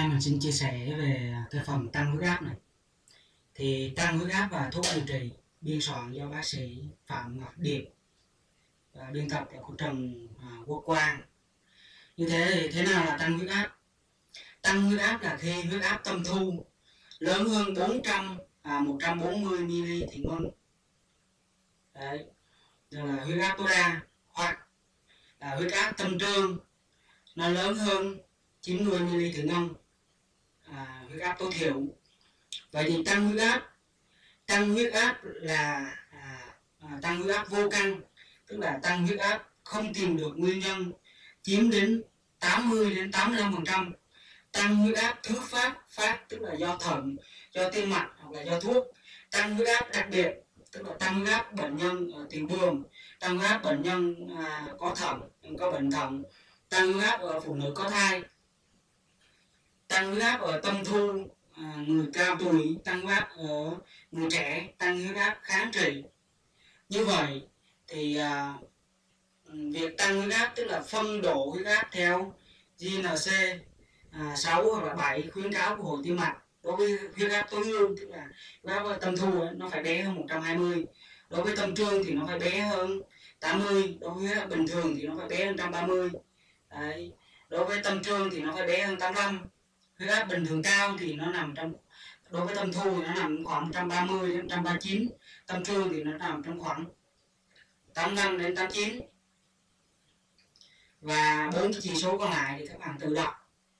nay mình xin chia sẻ về cái phần tăng huyết áp này. Thì tăng huyết áp và thuốc điều trị biên soạn do bác sĩ Phạm Ngọc Điệp và biên tập là của Trần Quốc Quang. Như thế thì thế nào là tăng huyết áp? Tăng huyết áp là khi huyết áp tâm thu lớn hơn 140 ml thủy ngân. Đấy, đó là huyết áp tối đa, hoặc là huyết áp tâm trương nó lớn hơn 90 ml thủy ngân, huyết áp tối thiểu. Vậy thì tăng huyết áp là tăng huyết áp vô căn, tức là tăng huyết áp không tìm được nguyên nhân, chiếm đến 80 đến 85%. Tăng huyết áp thứ phát tức là do thận, do tim mạch hoặc là do thuốc. Tăng huyết áp đặc biệt tức là tăng huyết áp bệnh nhân tiểu đường, tăng huyết áp bệnh nhân có bệnh thận, tăng huyết áp ở phụ nữ có thai, tăng huyết áp ở tâm thu người cao tuổi, tăng huyết áp ở người trẻ, tăng huyết áp kháng trị. Như vậy thì việc tăng huyết áp tức là phân độ huyết áp theo GNC 6 hoặc là 7 khuyến cáo của Hội Tim mạch. Đối với huyết áp tối ưu tức là huyết áp tâm thu nó phải bé hơn 120, đối với tâm trương thì nó phải bé hơn 80, đối với huyết áp bình thường thì nó phải bé hơn 130. Đấy. Đối với tâm trương thì nó phải bé hơn 85. Huyết áp bình thường cao thì nó nằm trong, đối với tâm thu thì nó nằm khoảng 130 đến 139, tâm trương thì nó nằm trong khoảng 85 đến 89. Và 4 cái chỉ số còn lại thì các bạn tự đọc.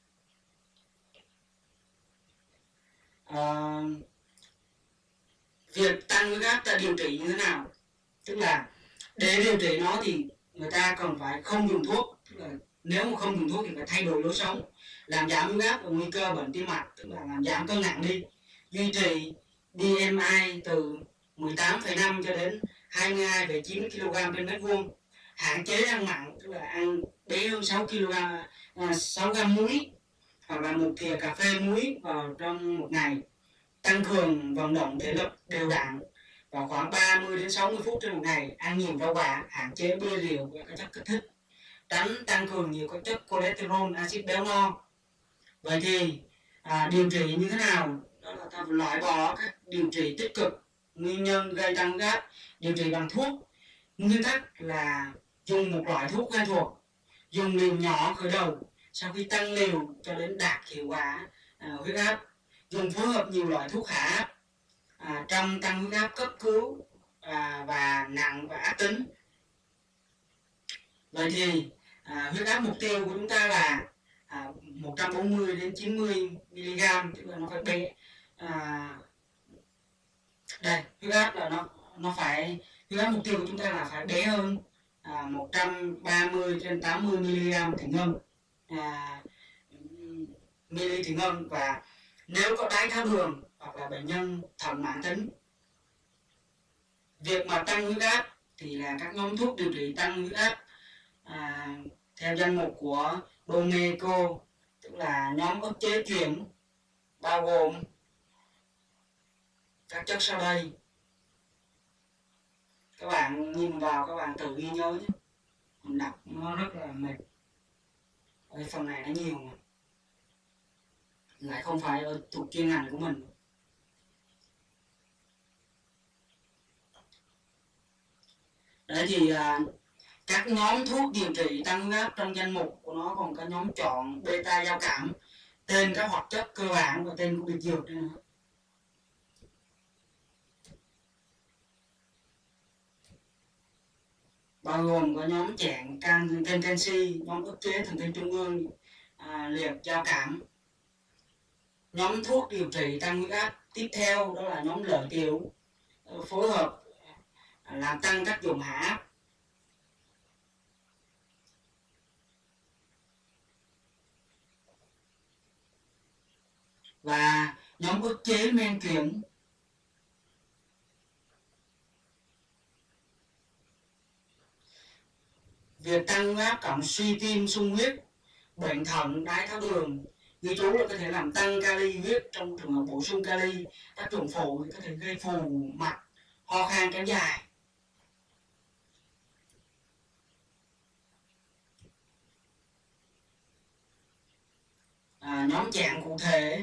Việc tăng huyết áp ta điều trị như thế nào? Tức là để điều trị nó thì người ta còn phải không dùng thuốc, tức là nếu mà không dùng thuốc thì phải thay đổi lối sống, làm giảm huyết áp và nguy cơ bệnh tim mạch, tức là làm giảm cân nặng đi, duy trì BMI từ 18,5 cho đến 22,9 kg trên mét vuông, hạn chế ăn mặn, tức là ăn bé hơn 6 gram muối hoặc là một thìa cà phê muối vào trong một ngày, tăng cường vận động thể lực đều đặn vào khoảng 30 đến 60 phút trên một ngày, ăn nhiều rau quả, hạn chế bia rượu và các chất kích thích, tránh tăng cường nhiều các chất cholesterol, axit béo no. Vậy thì điều trị như thế nào? Đó là ta loại bỏ các điều trị tích cực, nguyên nhân gây tăng huyết áp, điều trị bằng thuốc. Nguyên tắc là dùng một loại thuốc quen thuộc, dùng liều nhỏ khởi đầu, sau khi tăng liều cho đến đạt hiệu quả huyết áp, dùng phối hợp nhiều loại thuốc hạ áp trong tăng huyết áp cấp cứu và nặng và ác tính. Vậy thì huyết áp mục tiêu của chúng ta là 140 đến 90 mg, tức là nó phải bé. Đây, huyết áp là nó phải, huyết áp mục tiêu của chúng ta là phải bé hơn 130 trên 80 mg thủy ngân, thủy ngân. Và nếu có đái tháo đường hoặc là bệnh nhân thận mãn tính, việc mà tăng huyết áp thì là các nhóm thuốc điều trị tăng huyết áp theo danh mục của Domeco, tức là nhóm ức chế chuyển, bao gồm các chất sau đây. Các bạn nhìn vào, các bạn tự ghi nhớ nhé, mình đọc nó rất là mệt. Ở phần này nó nhiều mà lại không phải ở thuộc chuyên ngành của mình. Đấy thì các nhóm thuốc điều trị tăng huyết áp trong danh mục của nó còn có nhóm chọn beta giao cảm, tên các hoạt chất cơ bản và tên của biệt dược nữa. Bao gồm có nhóm chẹn tên canxi, nhóm ức chế thần kinh trung ương liệt giao cảm. Nhóm thuốc điều trị tăng huyết áp tiếp theo đó là nhóm lợi tiểu, phối hợp làm tăng tác dụng hạ áp. Và nhóm ức chế men chuyển. Việc tăng huyết áp cộng suy tim, sung huyết, bệnh thận, đái tháo đường, ghi chú là có thể làm tăng kali huyết trong trường hợp bổ sung kali. Tác dụng phụ thì có thể gây phù mặt, ho khan kéo dài. nhóm dạng cụ thể.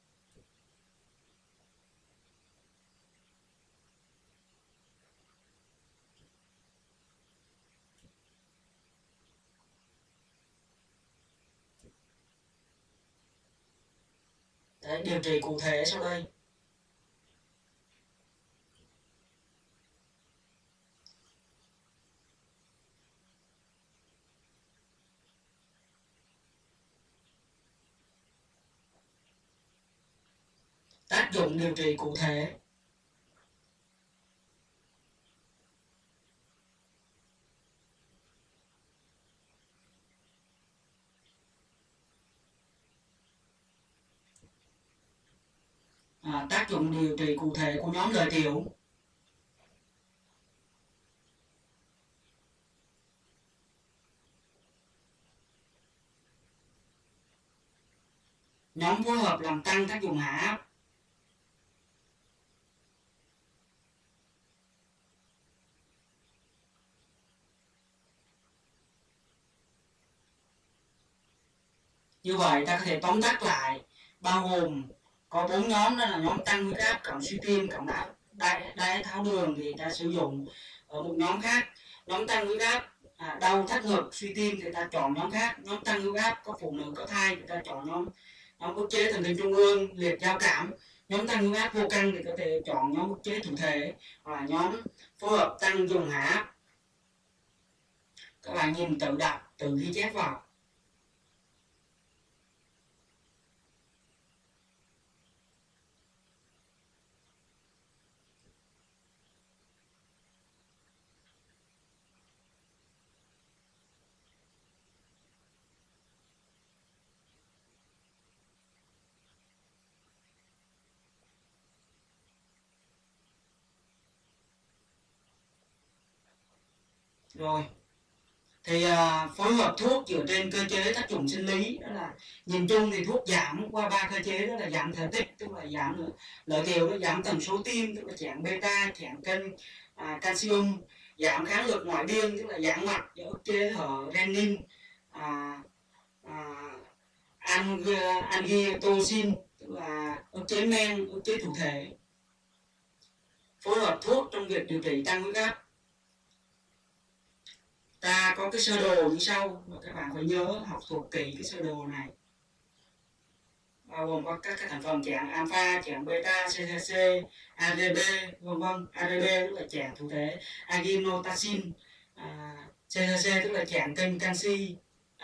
Đấy, điều trị cụ thể sau đây. Tác dụng điều trị cụ thể. Tác dụng điều trị cụ thể của nhóm lợi tiểu. Nhóm phối hợp làm tăng tác dụng hạ áp. Như vậy ta có thể tóm tắt lại bao gồm có 4 nhóm, đó là nhóm tăng huyết áp cộng suy tim cộng đái tháo đường thì ta sử dụng ở một nhóm khác. Nhóm tăng huyết áp đau thắt ngực suy tim thì ta chọn nhóm khác. Nhóm tăng huyết áp có phụ nữ có thai thì ta chọn nhóm ức chế thần kinh trung ương liệt giao cảm. Nhóm tăng huyết áp vô căn thì có thể chọn nhóm ức chế thụ thể, hoặc là nhóm phối hợp tăng dùng hạ áp. Các bạn nhìn tự đọc, tự ghi chép vào. Rồi, thì phối hợp thuốc dựa trên cơ chế tác dụng sinh lý, đó là nhìn chung thì thuốc giảm qua 3 cơ chế, đó là giảm thể tích, tức là giảm lợi tiểu, đó giảm tần số tim, tức là dạng beta, dạng kênh calcium, giảm kháng lực ngoại biên, tức là giảm mạch do ức chế thở renin, angiotensin, tức là ức chế men, ức chế thụ thể. Phối hợp thuốc trong việc điều trị tăng huyết áp. Ta có cái sơ đồ như sau, và các bạn phải nhớ học thuộc kỹ cái sơ đồ này, bao gồm có các thành phần dạng alpha, dạng beta, CCC, ADP, vân vân. ADP tức là dạng thụ thể, aginotensin, CCC tức là dạng kênh canxi,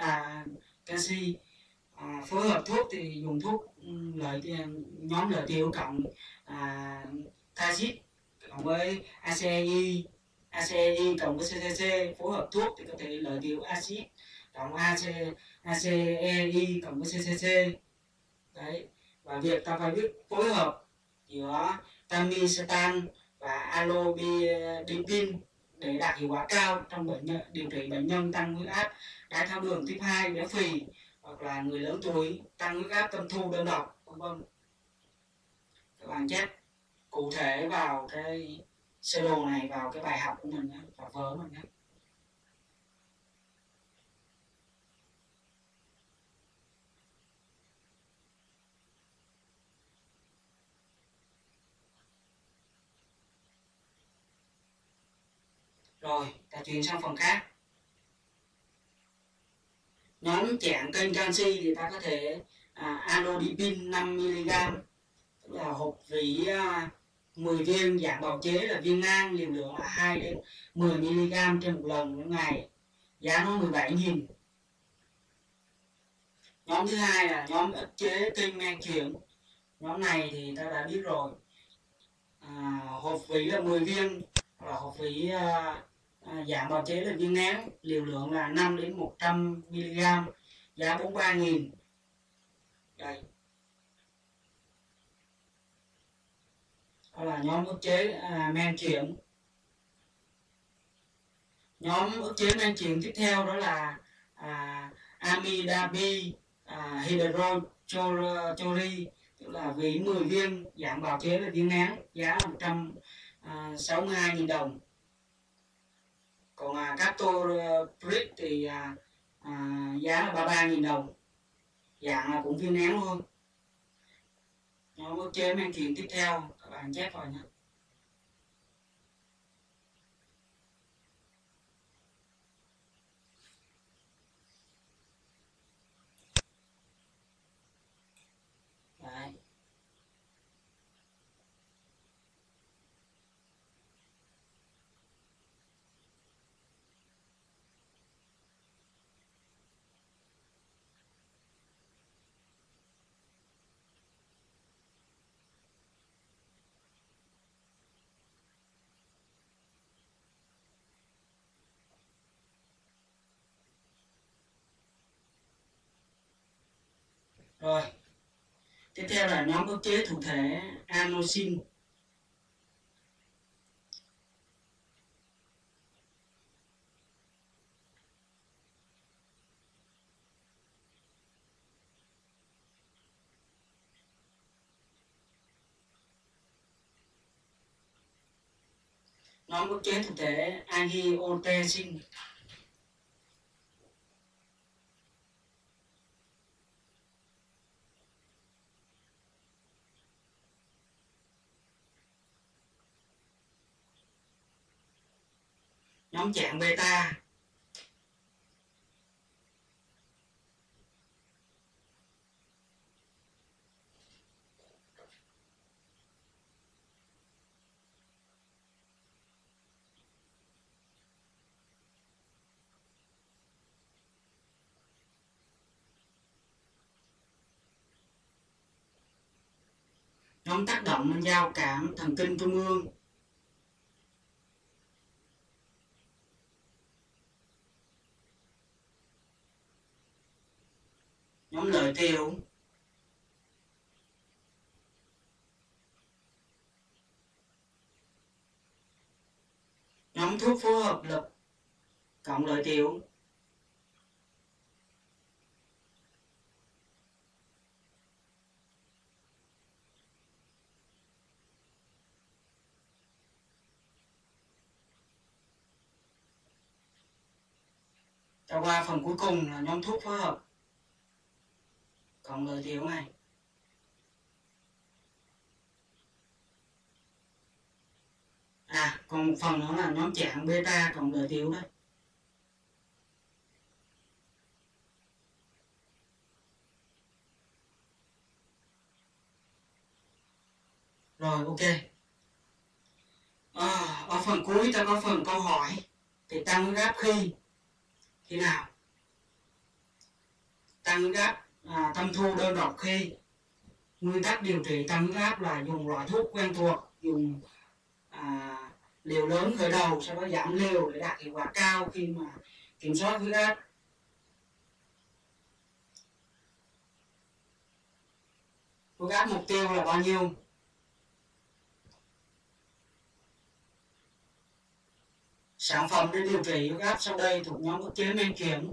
phối hợp thuốc thì dùng thuốc nhóm lợi tiểu cộng Thazit cộng với ACEI cộng với CCC. Phối hợp thuốc thì có thể lợi tiểu axit cộng ACEI cộng với CCC. Đấy, và việc ta phải biết phối hợp giữa tamicetan và alodipin để đạt hiệu quả cao trong điều trị bệnh nhân tăng huyết áp đái tháo đường type 2, béo phì, hoặc là người lớn tuổi tăng huyết áp tâm thu đơn độc, vân vân. Các bạn chép cụ thể vào cái sơ đồ này vào cái bài học của mình, vào vở mình nhé. Rồi, ta chuyển sang phần khác. Nhóm dạng kênh canxi thì ta có thể alodipin 5mg, tức là hộp vỉ 10 viên dạng bào chế là viên nang, liều lượng là 2 đến 10mg trên một lần mỗi ngày, giá nó 17.000. Nhóm thứ hai là nhóm ức chế kênh men chuyển. Nhóm này thì ta đã biết rồi, hộp vỉ là 10 viên, là hộp vỉ dạng bào chế là viên nén, liều lượng là 5 đến 100mg, giá 43.000. Đây, đó là nhóm ức chế men chuyển. Nhóm ức chế men chuyển tiếp theo đó là amidabi hydrochori, tức là vỉ 10 viên dạng bào chế là viên nén, giá là 162.000 đồng. Còn captopril thì giá là 33.000 đồng. dạng là cũng viên nén luôn. Nhóm ức chế men kiềm tiếp theo các bạn chép vào nhé. Đấy. Rồi, tiếp theo là nhóm ức chế thụ thể adenosine. Nhóm ức chế thụ thể angiotensin. Nhóm trạng beta. Nhóm tác động giao cảm thần kinh trung ương. Nhóm lợi tiểu. Nhóm thuốc phối hợp lực cộng lợi tiểu. Cho qua phần cuối cùng là nhóm thuốc phối hợp cộng lợi tiểu này. Còn một phần nữa là nhóm trạng beta cộng lợi tiểu đấy. Rồi, ok. Ở phần cuối ta có phần câu hỏi. Thì tăng huyết áp khi nào? Tăng huyết áp tâm thu đơn độc khi. Nguyên tắc điều trị tăng huyết áp là dùng loại thuốc quen thuộc, dùng liều lớn khởi đầu, sau đó giảm liều để đạt hiệu quả cao khi mà kiểm soát huyết áp. Huyết áp mục tiêu là bao nhiêu? Sản phẩm để điều trị huyết áp sau đây thuộc nhóm ức chế men kiềm.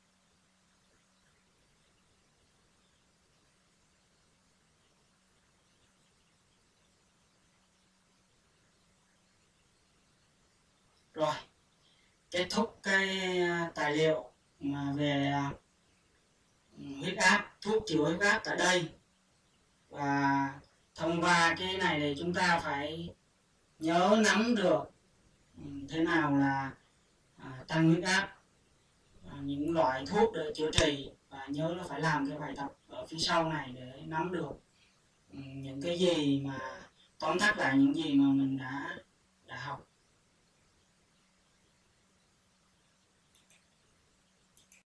Rồi, kết thúc cái tài liệu mà về huyết áp, thuốc chữa huyết áp tại đây. Và thông qua cái này thì chúng ta phải nhớ nắm được thế nào là tăng huyết áp, những loại thuốc để chữa trị, và nhớ là phải làm cái bài tập ở phía sau này để nắm được những cái gì mà tóm tắt lại những gì mà mình đã